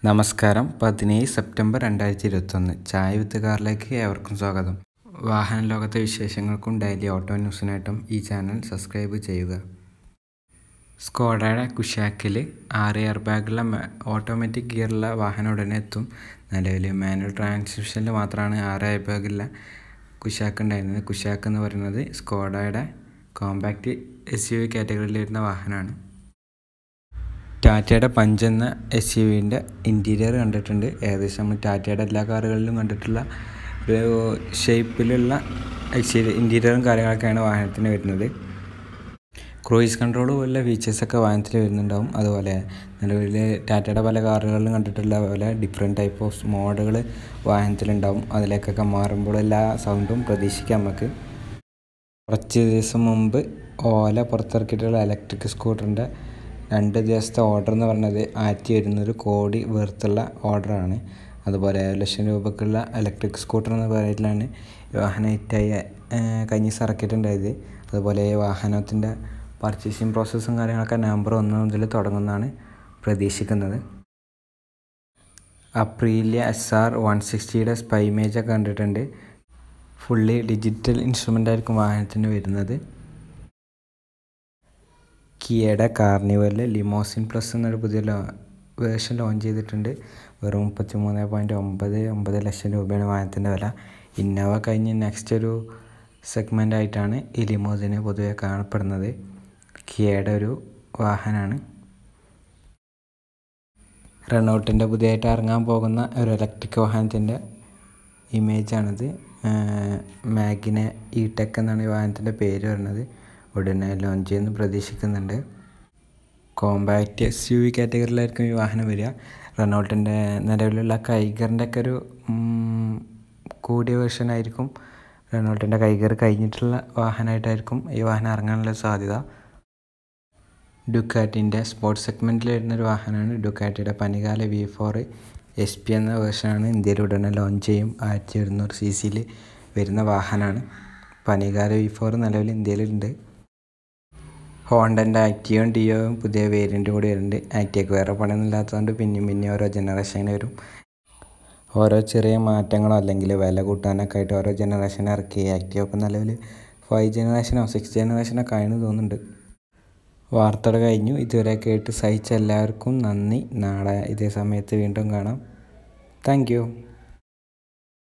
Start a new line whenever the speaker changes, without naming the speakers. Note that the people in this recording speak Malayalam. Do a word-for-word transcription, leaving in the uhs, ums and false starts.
നമസ്കാരം. പതിനേഴ് സെപ്റ്റംബർ രണ്ടായിരത്തി ഇരുപത്തൊന്ന് ചായ വിത്ത് കാറിലേക്ക് ഏവർക്കും സ്വാഗതം. വാഹന ലോകത്തെ വിശേഷങ്ങൾക്കും ഡെയിലി ഓട്ടോ ന്യൂസിനായിട്ടും ഈ ചാനൽ സബ്സ്ക്രൈബ് ചെയ്യുക. സ്കോഡയുടെ കുഷാക്കിൽ ആറ് എയർ ബാഗുള്ള ഓട്ടോമാറ്റിക് ഗിയറുള്ള വാഹനം ഉടനെ എത്തും. നിലവിൽ മാനുവൽ ട്രാൻസ്മിഷനിൽ മാത്രമാണ് ആറ് എയർ ബാഗുള്ള കുഷാക്ക് ഉണ്ടായിരുന്നത്. കുഷാക്ക് എന്ന് പറയുന്നത് സ്കോഡയുടെ കോമ്പാക്റ്റ് എസ് യു വി കാറ്റഗറിയിൽ വരുന്ന വാഹനമാണ്. ടാറ്റയുടെ പഞ്ച് എന്ന എസ് യു വിൻ്റെ ഇൻറ്റീരിയർ കണ്ടിട്ടുണ്ട്. ഏകദേശം നമ്മൾ ടാറ്റയുടെ എല്ലാ കാറുകളിലും കണ്ടിട്ടുള്ള ഒരു ഷേപ്പിലുള്ള ഇൻറ്റീരിയറും കാര്യങ്ങളൊക്കെയാണ് വാഹനത്തിന് വരുന്നത്. ക്രൂയിസ് കൺട്രോൾ പോലുള്ള ഫീച്ചേഴ്സൊക്കെ വാഹനത്തിൽ വരുന്നുണ്ടാവും. അതുപോലെ നിലവിൽ ടാറ്റയുടെ പല കാറുകളിലും കണ്ടിട്ടുള്ള പോലെ ഡിഫറെൻറ്റ് ടൈപ്പ് ഓഫ് മോഡുകൾ വാഹനത്തിലുണ്ടാവും. അതിലേക്കൊക്കെ മാറുമ്പോൾ എല്ലാ സൗണ്ടും പ്രതീക്ഷിക്കാം നമുക്ക്. കുറച്ച് ദിവസം മുമ്പ് ഓല പുറത്തിറക്കിയിട്ടുള്ള ഇലക്ട്രിക് സ്കൂട്ടറിൻ്റെ രണ്ട് ദിവസത്തെ ഓർഡർ എന്ന് പറഞ്ഞത് ആയിരത്തി ഒരുന്നൂറ് കോടി വേർത്തുള്ള ഓർഡറാണ്. അതുപോലെ ഒരു ലക്ഷം രൂപക്കുള്ള ഇലക്ട്രിക് സ്കൂട്ടർ എന്ന പേരിലാണ് ഈ വാഹനം ഹിറ്റായി കഴിഞ്ഞ് ഇറക്കിയിട്ടുണ്ടായത്. അതുപോലെ ഈ വാഹനത്തിൻ്റെ പർച്ചേസിങ് പ്രോസസ്സും കാര്യങ്ങളൊക്കെ നവംബർ ഒന്ന് മുതൽ തുടങ്ങുന്നതാണ് പ്രതീക്ഷിക്കുന്നത്. അപ്രീലിയ എസ് ആർ വൺ സിക്സ്റ്റിയുടെ സ്പൈ ഇമേജൊക്കെ കണ്ടിട്ടുണ്ട്. ഫുള്ളി ഡിജിറ്റൽ ഇൻസ്ട്രുമെൻ്റ് ആയിരിക്കും വാഹനത്തിന് വരുന്നത്. കിയയുടെ കാർണിവലിൽ ലിമോസിൻ പ്ലസ് എന്നൊരു പുതിയ വേർഷൻ ലോഞ്ച് ചെയ്തിട്ടുണ്ട്. വെറും മുപ്പത്തി മൂന്ന് പോയിൻറ്റ് ഒമ്പത് ഒമ്പത് ലക്ഷം രൂപയാണ് വാഹനത്തിൻ്റെ വില. ഇന്നോവ കഴിഞ്ഞ് നെക്സ്റ്റ് ഒരു സെഗ്മെൻ്റ് ആയിട്ടാണ് ഈ ലിമോസിന് പൊതുവെ കാണപ്പെടുന്നത്. കിയയുടെ ഒരു വാഹനമാണ്. റെനോൾട്ടിൻ്റെ പുതിയതായിട്ട് ഇറങ്ങാൻ പോകുന്ന ഒരു ഇലക്ട്രിക് വാഹനത്തിൻ്റെ ഇമേജാണിത്. മാഗ്ന ഇ ടെക് എന്നാണ് ഈ വാഹനത്തിൻ്റെ പേര് വരുന്നത്. ഉടനെ ലോഞ്ച് ചെയ്യുന്ന പ്രതീക്ഷിക്കുന്നുണ്ട്. കോമ്പാക്റ്റ് എസ് യു വി കാറ്റഗറിയിലായിരിക്കും ഈ വാഹനം വരിക. റെനോൾട്ടിൻ്റെ നിലവിലുള്ള കൈഗറിൻ്റെ ഒക്കെ ഒരു കൂടിയ വേർഷനായിരിക്കും. റെനോൾട്ടിൻ്റെ കൈഗർ കഴിഞ്ഞിട്ടുള്ള വാഹനമായിട്ടായിരിക്കും ഈ വാഹനം ഇറങ്ങാനുള്ള സാധ്യത. ഡുക്കാറ്റിൻ്റെ സ്പോർട്സ് സെഗ്മെൻറ്റിൽ വരുന്നൊരു വാഹനമാണ് ഡുക്കാറ്റിയുടെ Panigale V four S P എന്ന വേർഷനാണ് ഇന്ത്യയിൽ ഉടനെ ലോഞ്ച് ചെയ്യും. ആയിരത്തി ഒരുന്നൂറ് സി സിയിൽ വരുന്ന വാഹനമാണ്. പനികാല വി ഫോർ നിലവിൽ ഇന്ത്യയിലുണ്ട്. ഹോണ്ടൻ്റെ ആക്റ്റീവയും ഡിയോയും പുതിയ വേരിയൻ്റ് കൂടി വരുന്നുണ്ട്. ആക്റ്റീവയ്ക്ക് വേറെ പണിയൊന്നുമില്ലാത്തതുകൊണ്ട് പിന്നെയും പിന്നെ ഓരോ ജനറേഷന് വരും. ഓരോ ചെറിയ മാറ്റങ്ങളോ അല്ലെങ്കിൽ വില കൂട്ടാനൊക്കെ ആയിട്ട് ഓരോ ജനറേഷൻ ഇറക്കി. ആക്റ്റീവ് ഇപ്പോൾ നിലവിൽ ഫൈവ് ജനറേഷനോ സിക്സ് ജനറേഷനൊക്കെ ആയെന്ന് തോന്നുന്നുണ്ട്. വാർത്തകൾ കഴിഞ്ഞു. ഇതുവരെ കേട്ട് സഹിച്ച എല്ലാവർക്കും നന്ദി. നാളെ ഇതേ സമയത്ത് വീണ്ടും കാണാം. Thank U.